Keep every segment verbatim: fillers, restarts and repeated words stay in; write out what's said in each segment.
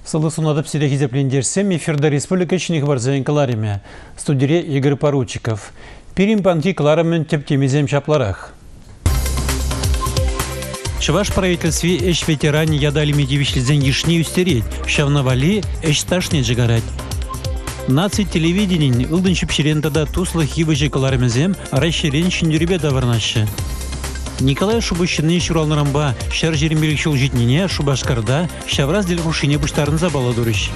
Сылысын адып сирек изеплендерсем, эфирда республика чиних барзайын кылариме. Студире Игорь Поручиков. Пирим панки кыларымен тептемезем чапларах. Чуваш правительстве эш ветеране ядали медивишлизен ешни устереть, шавнавали эш сташне джигарать. Наци телевидение ылдын чипширентада туслых хивыжи кыларымезем расширен шиндюребе даварнашы. Николай Шубыщины шуралнарамба шар жеремелік шол жетнене Шубашкарда шавраз дел рушине буштарын забала дурыш.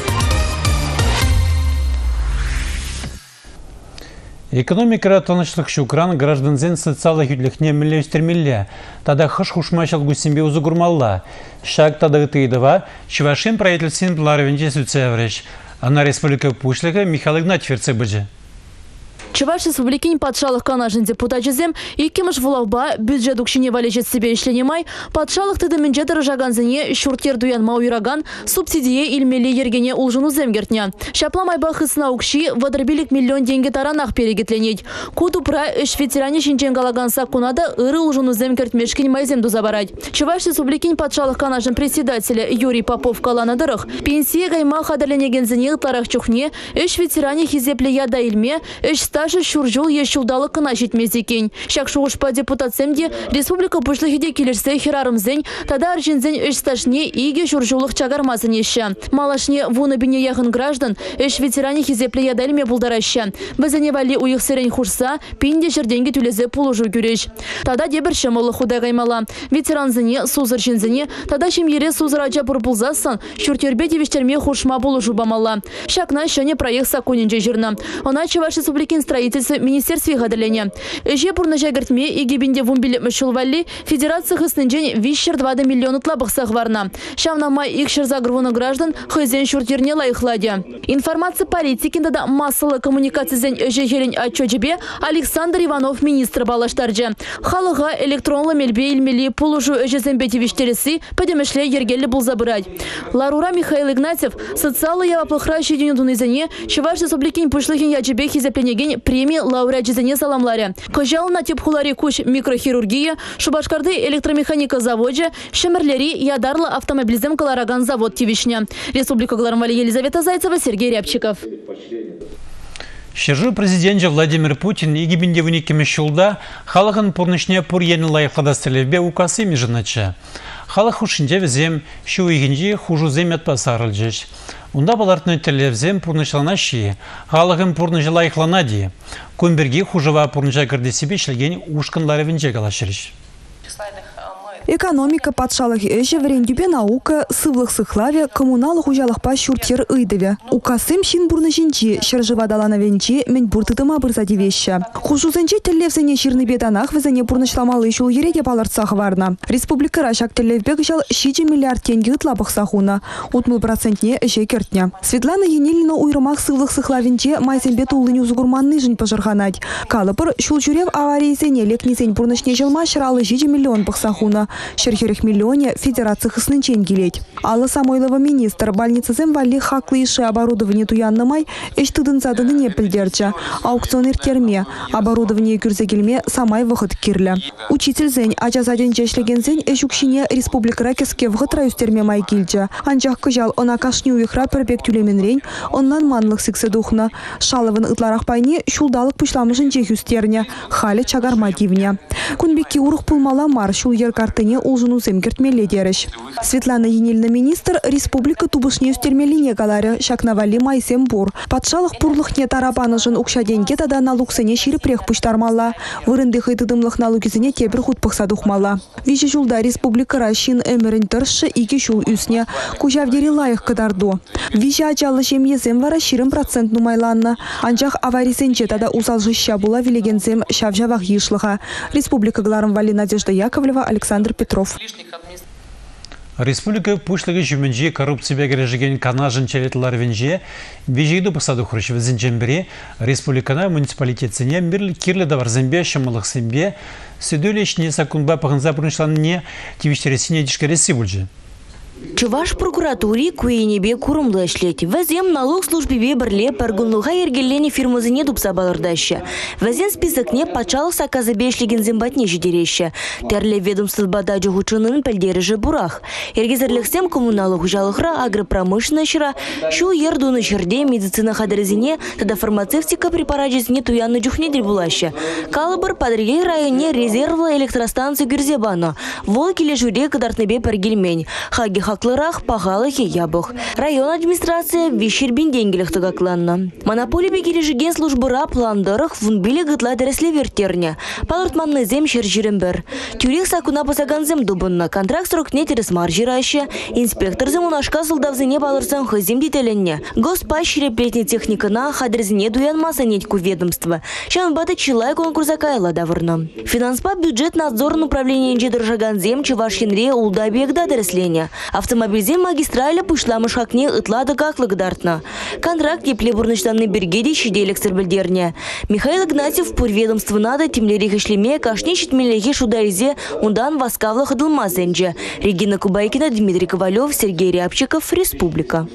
Экономика танышлык шукран гражданзен социалых юдлихне милле үстермелле. Тада хыш хушмашал гусимбе узугурмалла. Шаг тада гытыйдыва Чувашин правительствен пларовенде суцевреш. Ана республика пушлыга Михаил Игнатьев цебыжы. Чуваш республикин патшалық канажын депутатчызем, иккемыш вулалба бюджет укшине валежет себе ishленемай, патшалық тыдымынже дырыжаганзыне шуртер дуянма уйраган субсидие илмели ергене улжыну земгертня. Шапламайба хысна укши вадырбилик миллион деньги таранах перегетленеть. Куду пра эш ветеране шинченгалаганса кунада ыры улжыну земгертмешкин майзем дузабарать. Чуваш республикин патшалық канажын председателя Юрий Попов каланадырых, пенсия гайма хадерленегензыне ытларах чухне, эш ветеране хизепле яда илме, эш Даже шуржул ешулдалы кына жетмезекен. Шак шуғышпа депутатсемде республика пушлыхиде келерсе херарымзен, тада аржинзен эш сташне иге шуржулық чагармазын еші. Малашне вуны бине яғын граждан эш ветеране хизепле ядальме булдараща. Бізіне вали уйық сирен хурса, пинде жерденге түлезе пулужу күреш. Тада дебір шамылы худа гаймала. Ветеранзыне, сузыр жинзыне, тада шемере сузыр ача пұрпулзасын, шүртербе девіштерме хуршма булужу бамала. Шакна шане проект сакунинже жирна. Она Чуваш республикин строительство министерстве гадаления. Эже пурнажа гартме и гибинде вумбили мышулвали федерация хыснынжен вишер два миллиона тлабых сахварна. Шавна май икшер загрвуна граждан хызен шуртерне лайхладя. Информация политикинда да массовая коммуникация зен эже херень отчёчебе Александр Иванов министр балаштарджа. Халыга электронла мельбе илмели полужу эже зембети виштереси подемешле ергелли был забрать. Ларура Михаил Игнатьев социалы яваплохращи дюнедунызене Чуваш республикин пушлыхин ячебе хизепленеген премии лауреат жизни саламларя. Кожал на тепхулари куч микрохирургия, Шубашкарды электромеханика заводе, Шемерлери ядарла автомобилизм Калараган завод Тивишня. Республика Гларамвали Елизавета Зайцева, Сергей Рябчиков. Шержу президент Владимир Путин и гибинде вуникеме шулда халахын пурнышне пур ені лайықладастырлевбе укасы межінача. Халах ушинде візем шу игінже хужу земет пасарылжеш. Унда балартны телевзем пурнышлана шие, халахын пурныжы лайықлана де. Көнберге хужыва пурныжа кірді себе шлеген ушканлары вінже калашырыш. Экономика патшалық эже врендюбе наука, сывлық сыхлаве, коммуналық ужалықпа шуртер ыйдыве. Укасым шин бурны жинчи, шержыва далана венчи, мен буртытыма бұрзади веща. Хужузенче телевзене ширны беданах везене бурнышламалы шул ереде баларцах варна. Республика рашак телевбег жал шичи миллиард тенге ытлабық сахуна. Утмыл процентне эже кертня. Светлана Енилина уйрымах сывлық сыхлавенче майзембе тулыни узгурманны жин пожарханать. Калыпыр шул чурев аварийзене лекнизень бурнышне жылма шыралы шичи миллион бық сахуна. Шерхерих миллионе федерации хыснынчен келеть. Алла Самойлова министр больницы земвали хаклы иши оборудование туянны май эштыдын задыны не пілдерчі. Аукционер терме. Оборудование күрзегелме самай вғыт кирлі. Учитель зень ачазаден жешлеген зень эшукшине республика ракеске вғыт райустерме май келчі. Анчах кыжал она кашни уйхра пербек тюлемен рейн, оннан манлық сиксе духна. Шалывын ытларах пайне шулдалық пышламышын жехюстерне. Халі чагарма дивне. Кунбекки урух пулмала мар шул еркарты улжыну земгертмеле дереш. Светлана Енилина министр республика тубышне үстермелине галаре шакнавали майсем бур. Патшалық пурлықне тарабанышын укшаденге тада налуксене ширипрех пуштармала. Вырынды хайтыдымлық налугизене тебір хутпықса духмала. Виші жулда республика рашин эмерін тұршы ике шул үсне. Кужавдері лайық кадарду. Виші ачалы шемьезем вара ширым процент нумайланна. Анчах аварисенче тада усалжыща була вилегензем шавжавақ ешлыға. Республика Гларамвали Надежда Яковлева, Александр Петров. Республика пушлығы жүмінже коррупция кережеген канажын челетлар венже бежейді бұсады құрышывы зінжен республикана муниципалитетсіне бірлі кирлі даварзембе шымылық сембе сөдөйлі ішіне сакунба пағынза бұрыншыланне тивіштересіне дешкересі бүлжі. Чуваш прокуратури куенебе курумлы эшлет. Вазем налог службе берле паргунлуга ергеллени фирмозыне дупса балырдаща. Вазен списокне пачалық саказыбе эшлеген зембатне жидереща. Терле ведомство бадажу хучынын пельдережі бурах. Ергезерлексем коммуналог ужалықра агропромышленный шыра, шу ердуны жерде медицина хадрезине, тада фармацевтика препаратжезіне туянны джухнедер булаща. Калабыр Падригей районе резервлы электростанция Гюрзебано. Волки лежуре кадартнебе пергельмень. Хаги хаклырах пахалых и ябух. Район администрация вещербин деньгелих тагакланна. Монополия бегережиген службыра пландырых вунбили гытла дәресле вертерня. Палыртманны зем шержиренбер. Тюрих сакуна пасаганзем дубынна. Контракт срокне терес маржираща. Инспектор земунашка сылдавзыне балырсан хызим детеленне. Госпащ реплетни техникана хадрезине дуян масанетьку ведомства. Шанбаты чилай конкурса кайла давырна. Финанспа бюджет надзорн управления Держаганзем Чувашинре улдабегда дәреслене. Автомобильзем магистраля пышламыш хакне ытлады каклык дартна. Контракт епле бурныштанны бергеде шиделек сырбілдерне. Михаил Игнатьев пурведомство надо темлерих ишлеме кашне шитмелеге шудайзе ундан васкавлы хыдылмазенже. Регина Кубайкина, Дмитрий Ковалев, Сергей Рябчиков, Республика.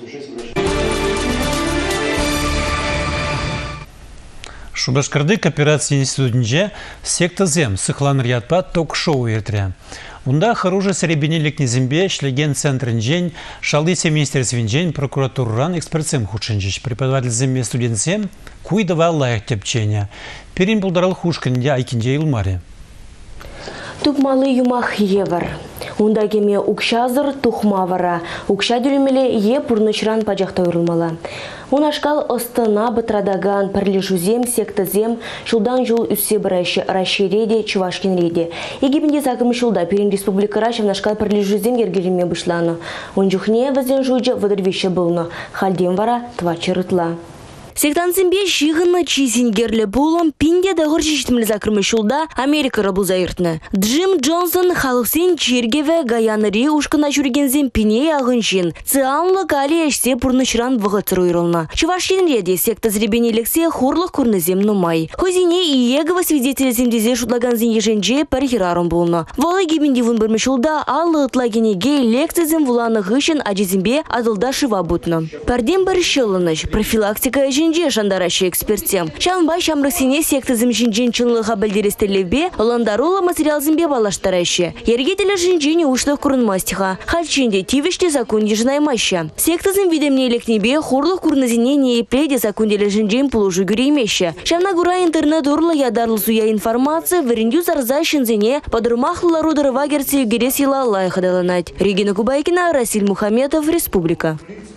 Шубашкарды кооперация институтынже секта зем сыхланыр ятпа ток-шоу ертіре. Унда харужа серебенелік незембе шлеген центрін жен, шалдысе министерствен прокуратурран экспертсем худшынжыш. Преподаватель зембе студентсем куйдава лайық тепчене. Перин бұлдарал хушканде айкинде илмаре. Тупмалы юмах евар. Унда кеме укшазыр тухмавара. Укша дүлімеле е пурнышран пажақта үрілмала. Унашкал остана бытрадаган пірлешузем, сектазем, шулдан жул үссе бірайшы расширеде, чувашкенреде. Египенде закымы шулда перен республикара шавнашкал пірлешузем ергелеме бұшланы. Унжухне вазен жуйджа выдырвище бұлны. Халден вара твачы рытла. Сектансембе жиғынны чизингерлі болым пинде дағыр жештімлі закырмы шулда Америка рабыл зайыртны. Джим Джонсон халықсен чергеве гаяныри ушқына жүргензен пине ағын жин. Цианлы кали әшсе пұрнышран вғытыр ойрылны. Чувашин реде секта зребенелексе хурлық күрнізем нумай. Хозине иегова свидетелі земдезе шутлаганзен еженже пір херарым болны. Валы гебендевін бірмі шулда алы ытлагенеге лекцизем вуланы ғышын ажизембе адылда шыва бұтны. Пәрден бір шылыныш, профилактика ежен шандараща экспертсем. Шанбай шамрысыне сектізім жинжен чынлыға білдерестелевбе, ландарула материал зімбе балаштараща. Ергетелі жинжені ушлық күрінмастиға. Хальчинде тивіште законде жынаймаща. Сектізім видемне елекнебе хурлық күрнізіне неепледе законделі жинжен пулужу күреймеща. Шавнагура интернет урлы ядарлы суя информация віріндю зарза шынзене подырмақлы рудырыва керце югере сила лайқадаланать. Регина Кубайкина, Расиль Мухаметов, Республика.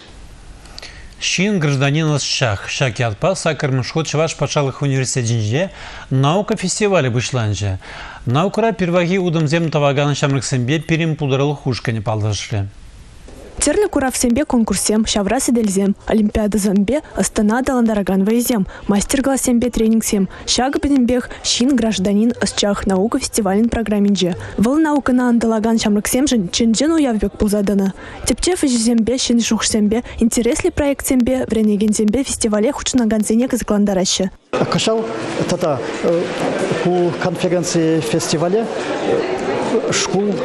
Шин гражданин шах. Шак ятпа сакармышхот Чуваш пачалых университетинже наука фестиваля вышланже. Наукара перваги удымзем таваган шамрыксембе перим пулдарыл хушкане палдашли. Терлі курав сембе конкурсем, шавра седельзем, олимпиада замбе, Астана даландараган вайзем, мастер-класс сембе тренингсем, шага пенембех, шин гражданин ысчах наука фестивален программинже. Выл наука на андалаган шамрыксем жын, чынжен уявбек пулзадана. Тепчев зембе, шин шух сембе, интересли проект сембе, вренеген сембе фестивале хучнаган зенек закландараще. Кашал, тата, у конференции фестиваля, школ,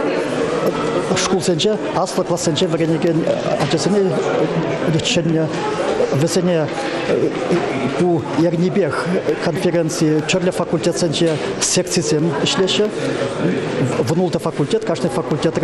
школ сенче, аслы класс сенче вренеген атесене лечение весене у Ярнибех конференции Черле факультет сенче секции сем ишлеше, внулта факультет, каждый факультет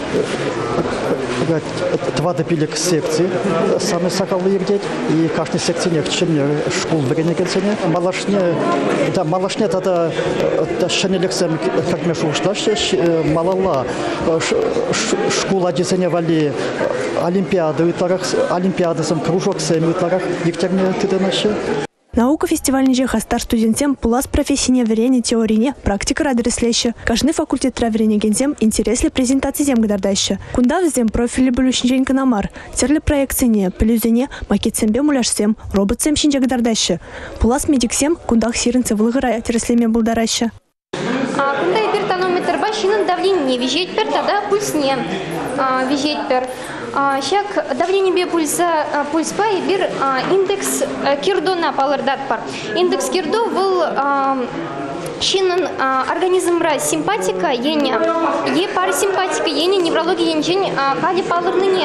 два допилек секции, самые сахалы ирдеть, и каждый секции не члене школ вренеген сене. Малашне, да, малашне это шенелексем, как мы шушташе, малала школа десене вали олимпиады, утларах олимпиады сам кружок сем утларах викторне тыденаше. Наука фестивальнеже хастар студентем пулас профессийне верене теорине практика радреслеще. Каждый факультет траврене гензем интересли презентации зем гадардайще. Кунда взем профили блющенжен канамар. Терли проекцине, плюзене, макет сембе муляшсем, робот сем шинже гадардайще. Пулас медиксем, кундах сиренце вылгыра тереслеме булдарайще. Кунда ипер тонометр башинын давление визжет пер, тогда пульсне визжет пер. Щак давление бе пульса пульспа и бир индекс кирдона палырдат пар. Индекс кирдо был Шинын организмра симпатика, ене, е парасимпатика, ене неврология енжен кали палырныне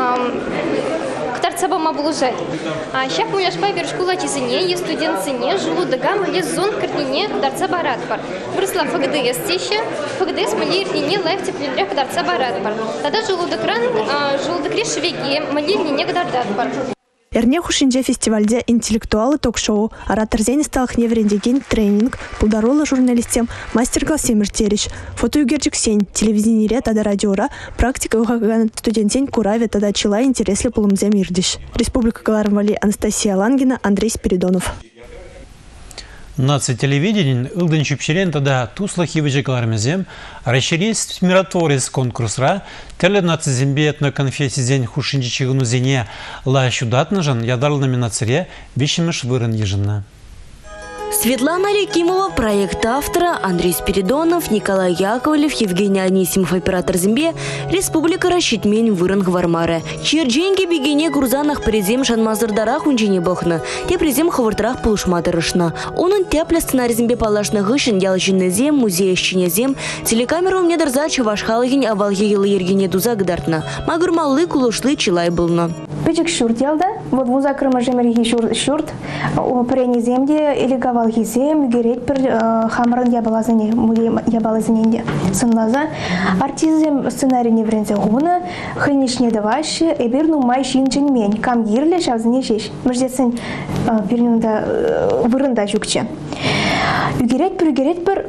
ктарцаба маблужать. Щак уняшпай вершкула чизыне, е студентсыне, желудыга, мали зон картине ктарцаба радпар. Брысла ФГДС теща, ФГДС мали иртине лайф теплиндря ктарцаба радпар. Тогда желудок ран, желудок решевеге, мали иртине ктардатпар. Эрне хушинже фестивальде интеллектуалы ток-шоу, оратор зени сталых неврендеген тренинг, пулдарола журналистем, мастер-класс семертерич, фотоюгерчик сень, телевидение тада радиора, практика ухаган студентень кураве тада чила интересли пулумзе мирдиш. Республика Галармвали, Анастасия Лангина, Андрей Спиридонов. Наци телевидение ылдын чүпшерен тада туслах евежеклармезем, расширить миротворец конкурсра, теле наци зембе этноконфессия хушинчи чигуну зене ла щудатнажан ядал номинацире вишимеш вырын ежина. Светлана Рекимова, проект автора, Андрей Спиридонов, Николай Яковлев, Евгений Анисимов, оператор Зембе, Республика Рашитмень, Вырын Гвармаре. Чердженги бегине Гурзанах презем Шанмазардарах унчине бохна, те презем Хавартрах Пулушматырышна. Онын тяпля сценарий Зембе палашна гышин, ялочинный зем, музей ищине зем, телекамеру мне дарза Чавашхалыгин, авалге елы ергине дуза гдартна. Магур малы кулушлы чилай былна. Печек шурт ялда, вот муза крыма жемерги шурт, прени земде или гавал гизем, гереть пер хамран ябалазане, мули ябалазаненде. Сынлаза, артизем сценарий не врензе гуна, хынишне даваши, эбирну май шинчен мень, кам гирле шавзане шеш. Мждесен пирнунда вырында жукче. Гереть пер гереть пер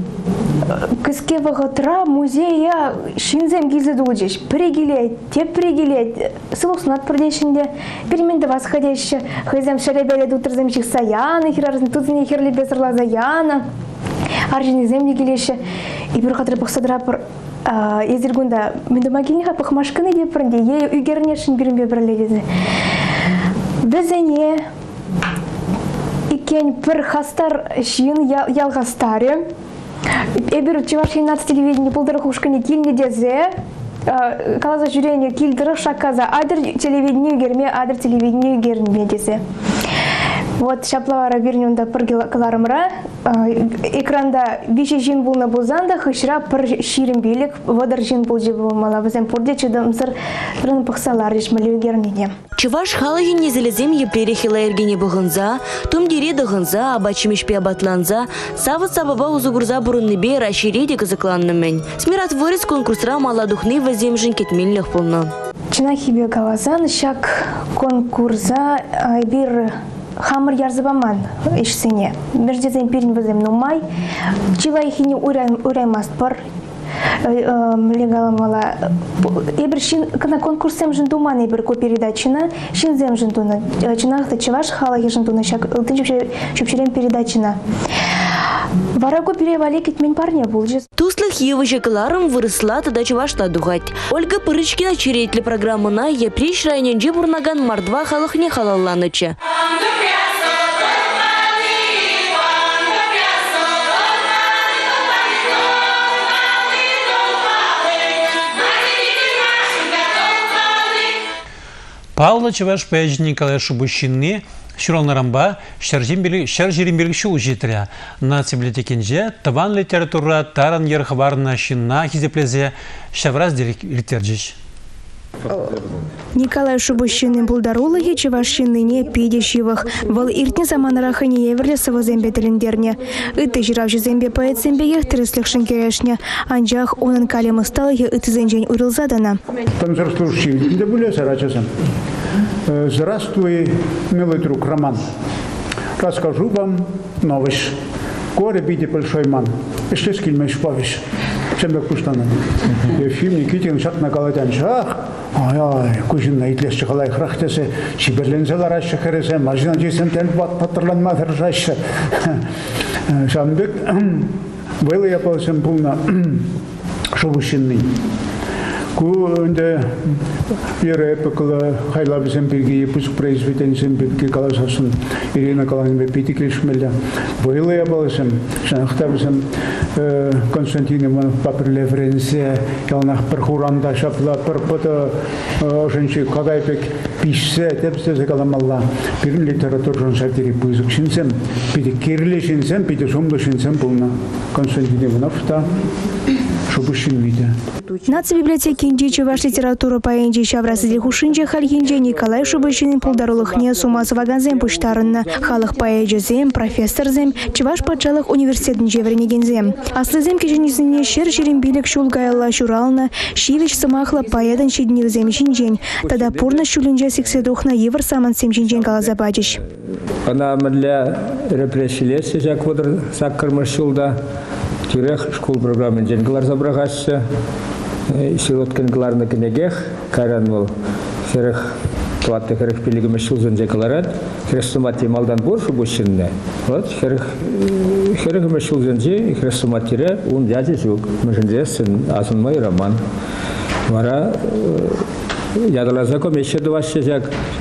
Кыске вагатра музея шинзем гизы дулжиш. Пригилет, те пригилет. Сылукснат продешинде. Переменде восходящие. Хызем шеребеле дутрземчих саяны, хирарзен тузыне херли безрла заяна. Аржины земли гилеше. И бір хатры пахсадра пар езергунда. Менде магильниха пахмашканы деп пранде. Е үгернешін бірінбе бірледеді. Безене. Икен пір хастар шин ялгастаре. Эбир чувашин нац телевидение полдорах ушкани кильни дезе, калаза жюрение кильдырых шаказа, адр телевидение герме, адр телевидение герме дезе. Вот шаплавара бирнюнда пыр каларымра, экранда виши жин был на бузанда, хышра пыр ширим билик, водар жин был жибу мала вазем пурде, чудамсыр рын пахсалар решмалю гермене. Чуваш халагин не залезем е перехила эргене бұғынза, том дереді ғынза, абачимешпе абатланза, савыт сабаба узугурза бурынны бе расширеде кызыкланнымен. Смиротворец конкурсра маладухны вазем жин кетмеллих полна. Чинахибе галазан, шак конкурса бир хамыр ярзыбаман ишсене. Междезен пирин вазем нумай, чила ихини ураймаст пар. Легаламала. Эбир шин на конкурсем жендуман эбир ко передачина, шинзем жендуна. Чинахта чуваш халаги жендуна шак чупчерем передачина. Вараго перевали кетмен парня булжи. Туслых евыжекларым вырысла тада чувашта дугать. Ольга Пырычкина черетли программына е приш районенже бурнаган мардва халахне халалланычы. Павла Чеваш Пэжи Николай Шубущинны Шуралнарамба шаржиримберг шул жетірі. Наци библиотекенже таван литература таран ерхварна шинна хизеплезе шавраз литерджич. Николай Шубущинный булдарулыги чевашинныне пидещивых. Вал иртне заманарахани еверлесова зембе телендерне. Ыты жиравши зембе поэт зембе треслых шинкерешне. Анжах онын калемы сталыги ыты зенжень урылзадана. Здравствуй, милый друг Роман. Расскажу вам новость. Горе биде большой ман. Что с кем повиш? Чем так пуштана? Фильм Никитин шаг на голодян шаг. Ай-ай, кузин на итлес чахалай храхтесе. Чиберлен залараща хересе. Маржина джисен тельбат патерлан матержаща. Шамбек. Было я полсем полна Шубущинный. Кунде первая покола хайлабисем бирги пуск произведенцем бирги каласасын Ирина Каланбе питикишмеля. Бойлы я баласем, шанахтабисем Константин Иванов паперле Френсе, ялнах пархуранда шапла парпота женщи кагайпек пишсе, тепсе закаламалла. Пирин литератур жонсатири пузык шинсем, пити кирле шинсем, пити сумду шинсем полна. Константин Иванов та шубушин виде. Нацбиблиотеки Индичи ваш литература по Инди Шаврасиди Хушинджи Хальгинджи Николай Шубышинин пулдарулыхне сумасываганзем пуштарынна. Халых поэджизем, профессорзем, чеваш патшалых университетин жевренегензем. Аслызем кеженизине шер шерембилек шулгайла шурална, шивич самахла поэдан шиднивзем шинджень. Тада пурна шулинджа сикседухна евр саман сем шинджень галазабадиш. Она для репрессии сижак водор саккармашулда. Тюрех школ программы деньглар забрагашся. Силоткин гларна княгех, каран был серых туатты серых пилигами шулзен жекаларат, хрестомати малдан боршу бушинне. Вот серых серых шулзен же хрестоматире он дяди жук, мажендесен азун мой роман. Вара ядала заком еще два шежак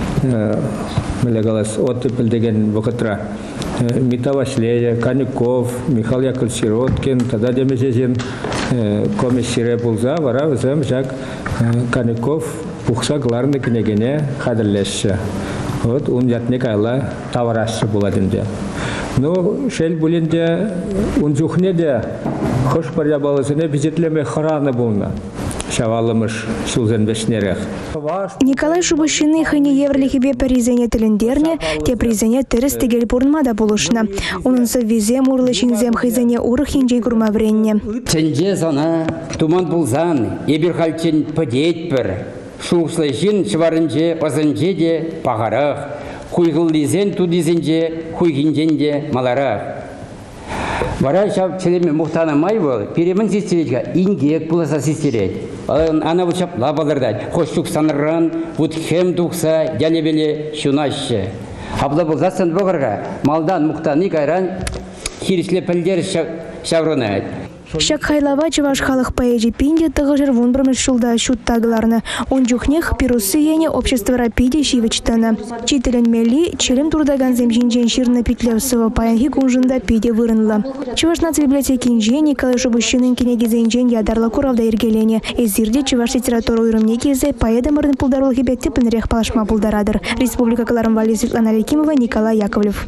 мелегалас оттепель деген вокатра. Митавашлея, Канюков, Михаил Яковлевич Сироткин, тогда демезезен комиссия булза, вара взем жак Канюков пухса гларны княгине хадрлешся. Вот он ятник айла таварашся буладинде. Ну, шел булинде, он жухнеде, хош паря баласыне бизетлеме харана булна. Шавалымыш шулзен бешнерех. Николай Шубышины хыне еврлихибе призене тилендерне, те призене терес тегел пурнмада булышна. Унынсы визем урлышинзем хызене урых хинджей гурмавренне. Тенже зана туман булзан, ебирхальчен падетпір. Шуғышлайшын шыварынже озынже де пағарақ. Хуйғыллизен тудизенже хуйгинженде маларақ. Вара шап челеме мухтанамай бол, перемін сестеречка ингек буласа сестерет. Ана вучап лабалырдать, хоштук санырран, вот хем тухса, дялебеле шунаще. Абла булзасын бұғырға, малдан мухтаны кайран, хирисле пілдер шаврунает. Шак хайлава чеваш халых поэжи пинде тығыжыр вон бірміш шулда шуттағыларны. Он жүхнех пирусы ене общество рапиде шивечтана. Чителен мели, челем турдаган земжинжен ширна петлевсова паянхи кунжында пиде вырынла. Чеваш нацбиблиотеки инже Николай Шубышинын кенегизенжен ядарла куравда ергелене. Эзирде чеваш литература уйрымне кезе поэда мырдын пулдарулы хибетте пінрех палашма пулдарадыр. Республика Каларым Вали Светлана Лекимова, Николай Яковлев.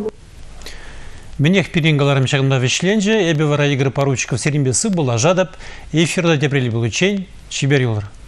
Менех пирингаларым шагында вешленже, эбе вара игры поручиков серимбесі была жадап, эфирда тепрели был учень, чибер юлар.